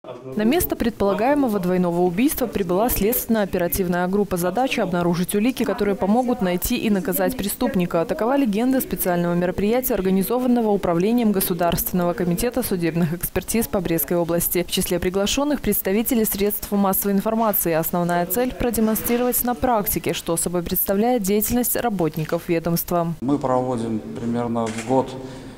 На место предполагаемого двойного убийства прибыла следственно-оперативная группа. Задача – обнаружить улики, которые помогут найти и наказать преступника. Такова легенда специального мероприятия, организованного Управлением Государственного комитета судебных экспертиз по Брестской области. В числе приглашенных представители средств массовой информации. Основная цель – продемонстрировать на практике, что собой представляет деятельность работников ведомства. Мы проводим примерно в год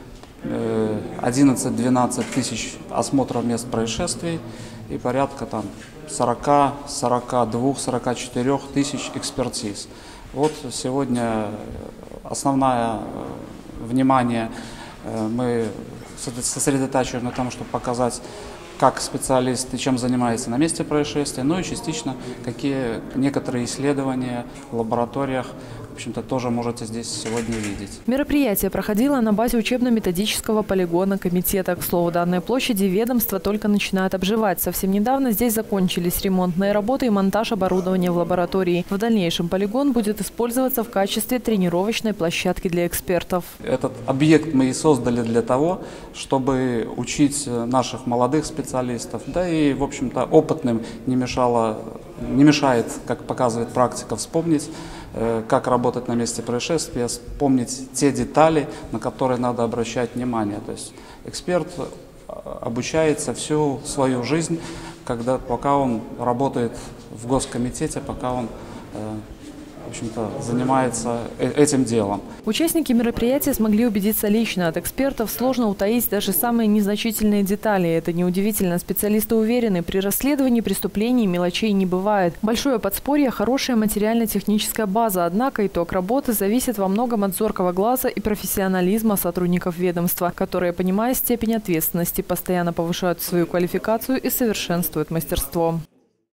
11-12 тысяч осмотров мест происшествий и порядка 40, 42, 44 тысяч экспертиз. Вот сегодня основное внимание мы сосредотачиваем на том, чтобы показать, как специалист и чем занимается на месте происшествия, ну и частично какие некоторые исследования в лабораториях, в общем-то, тоже можете здесь сегодня видеть. Мероприятие проходило на базе учебно-методического полигона комитета. К слову, данной площади ведомство только начинает обживать. Совсем недавно здесь закончились ремонтные работы и монтаж оборудования в лаборатории. В дальнейшем полигон будет использоваться в качестве тренировочной площадки для экспертов. Этот объект мы и создали для того, чтобы учить наших молодых специалистов, да и, в общем-то, опытным не мешает, как показывает практика, вспомнить, как работать на месте происшествия, вспомнить те детали, на которые надо обращать внимание. То есть эксперт обучается всю свою жизнь, пока он работает в госкомитете, пока он в общем-то, занимается этим делом. Участники мероприятия смогли убедиться лично. От экспертов сложно утаить даже самые незначительные детали. Это неудивительно. Специалисты уверены, при расследовании преступлений мелочей не бывает. Большое подспорье – хорошая материально-техническая база. Однако итог работы зависит во многом от зоркого глаза и профессионализма сотрудников ведомства, которые, понимая степень ответственности, постоянно повышают свою квалификацию и совершенствуют мастерство.